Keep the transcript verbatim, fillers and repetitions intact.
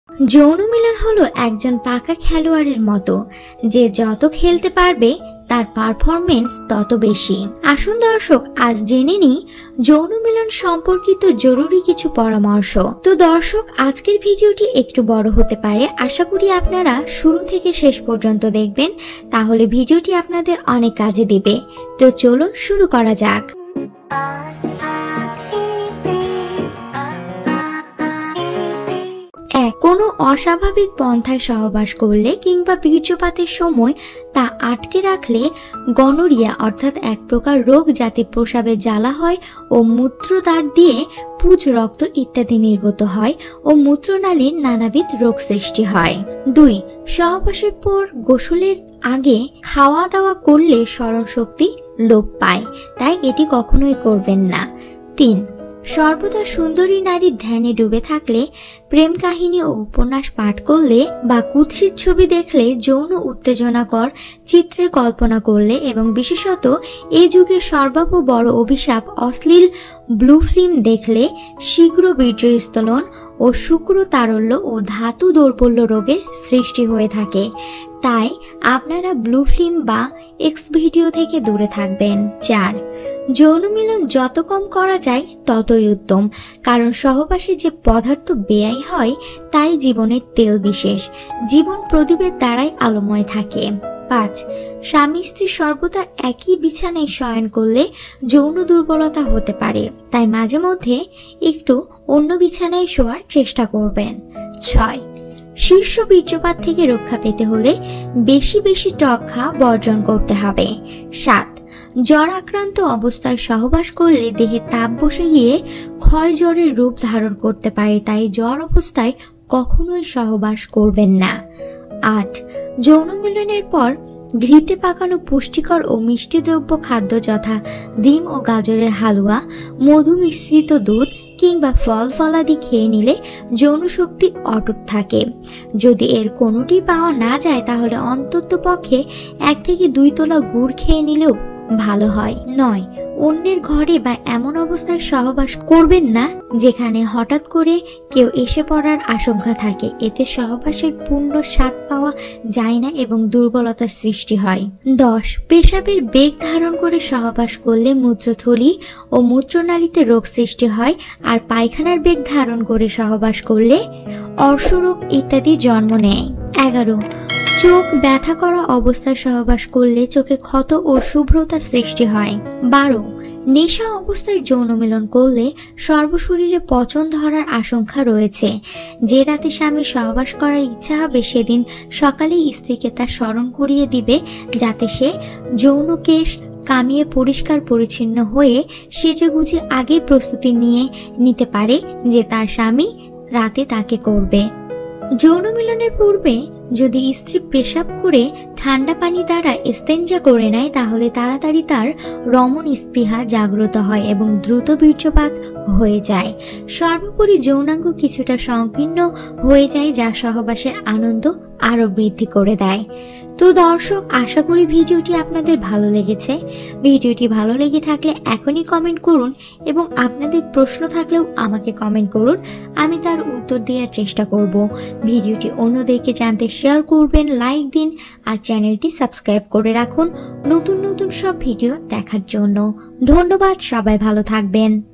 যৌন মিলন হলো একজন পাকা খেলোয়াড়ের মতো, যে যত খেলতে পারবে তার পারফরমেন্স তত বেশি। আসুন দর্শক, আজ জেনে নিই যৌন মিলন সম্পর্কিত জরুরি কিছু পরামর্শ। তো দর্শক, আজকের ভিডিওটি একটু বড় হতে পারে, আশা করি আপনারা শুরু থেকে শেষ পর্যন্ত দেখবেন, তাহলে ভিডিওটি আপনাদের অনেক কাজে দিবে। তো চলুন শুরু করা যাক। এক, কোনো অস্বাভাবিক পন্থায় সহবাস করলে কিংবা বীর্যপাতের সময় তা আটকে রাখলে গনোরিয়া অর্থাৎ এক প্রকার রোগ, যাতে প্রস্রাবে জ্বালা হয় ও মূত্রদ্বার দিয়ে পুজ, রক্ত ইত্যাদি নির্গত হয় ও মূত্রনালীর নানাবিধ রোগ সৃষ্টি হয়। দুই, সহবাসের পর গোসলের আগে খাওয়া দাওয়া করলে স্মরণ শক্তি লোপ পায়, তাই এটি কখনোই করবেন না। তিন, সর্বদা সুন্দরী নারীর ধ্যানে ডুবে থাকলে, প্রেম কাহিনী ও উপন্যাস পাঠ করলে বা কুৎসিত ছবি দেখলে, যৌন উত্তেজনাকর চিত্রের কল্পনা করলে এবং বিশেষত এই যুগে সর্বাপ বড় অভিশাপ অশ্লীল ব্লু ফিল্ম দেখলে শীঘ্র বীর্যস্থলন ও শুক্র তারল্য ও ধাতু দৌর্বল্য রোগের সৃষ্টি হয়ে থাকে। তাই আপনারা ব্লু ফিল্ম বা এক্স ভিডিও থেকে দূরে থাকবেন। চার, যৌন মিলন যত কম করা যায় ততই উত্তম, কারণ সহবাসে যে পদার্থ ব্যয় হয় তাই জীবনের তেল বিশেষ, জীবন প্রদীপের দ্বারাই আলোময় থাকে। পাঁচ, স্বামী স্ত্রী সর্বদা একই বিছানায় শয়ন করলে যৌন দুর্বলতা হতে পারে, তাই মাঝে মধ্যে একটু অন্য বিছানায় শোয়ার চেষ্টা করবেন। ছয়, শীর্ষ বীর্যপাত থেকে রক্ষা পেতে হলে বেশি বেশি টক খাওয়া বর্জন করতে হবে। সাত, জ্বর আক্রান্ত অবস্থায় সহবাস করলে দেহে তাপ বসে গিয়ে ক্ষয় জ্বরের রূপ ধারণ করতে পারে, তাই জ্বর অবস্থায় কখনোই সহবাস করবেন না। আট, যৌন মিলনের পর ঘৃতে পাকানো পুষ্টিকর ও মিষ্টি দ্রব্য খাদ্য যথা ডিম ও গাজরের হালুয়া, মধু মিশ্রিত দুধ কিংবা ফল ফলাদি খেয়ে নিলে যৌন শক্তি অটুট থাকে। যদি এর কোনোটি পাওয়া না যায় তাহলে অন্তত পক্ষে এক থেকে দুই তোলা গুড় খেয়ে নিলেও ভালো হয়। নয়, অন্যের ঘরে বা এমন অবস্থায় সহবাস করবেন না যেখানে হঠাৎ করে কেউ এসে পড়ার আশঙ্কা থাকে, এতে সহবাসের পূর্ণ স্বাদ পাওয়া যায় না এবং দুর্বলতার সৃষ্টি হয়। দশ, পেশাবের বেগ ধারণ করে সহবাস করলে মূত্রথলি ও মূত্রনালীতে রোগ সৃষ্টি হয়, আর পায়খানার বেগ ধারণ করে সহবাস করলে অর্শরোগ ইত্যাদি জন্ম নেয়। এগারো, চোখ ব্যথা করা অবস্থায় সহবাস করলে চোখে ক্ষত ও শুভ্রতা সৃষ্টি হয়। বারো, নেশা অবস্থায় যৌন মিলন করলে সর্বশরীরে পচন ধরার আশঙ্কা রয়েছে। যে রাতে স্বামী সহবাস করার ইচ্ছা হবে সেদিন সকালে স্ত্রীকে তা স্মরণ করিয়ে দিবে, যাতে সে যৌন কেশ কামিয়ে পরিষ্কার পরিচ্ছন্ন হয়ে সেজে গুজে আগেই প্রস্তুতি নিয়ে নিতে পারে যে তার স্বামী রাতে তাকে করবে। যৌন মিলনের পূর্বে যদি স্ত্রী পেশাব করে ঠান্ডা পানি দ্বারা ইস্তেঞ্জা করে নেয় তাহলে তাড়াতাড়ি তার রমণ স্পৃহা জাগ্রত হয় এবং দ্রুত বীর্যপাত হয়ে যায়। সর্বোপরি যৌনাঙ্গ কিছুটা সংকীর্ণ হয়ে যায়, যা সহবাসের আনন্দ আরো বৃদ্ধি করে দেয়। তো দর্শক, আশা করি ভিডিওটি আপনাদের ভালো লেগেছে। ভিডিওটি ভালো লেগে থাকলে এখনই কমেন্ট করুন এবং আপনাদের প্রশ্ন থাকলেও আমাকে কমেন্ট করুন, আমি তার উত্তর দেওয়ার চেষ্টা করব। ভিডিওটি অন্যদেরকে জানতে শেয়ার করবেন, লাইক দিন আর চ্যানেলটি সাবস্ক্রাইব করে রাখুন নতুন নতুন সব ভিডিও দেখার জন্য। ধন্যবাদ, সবাই ভালো থাকবেন।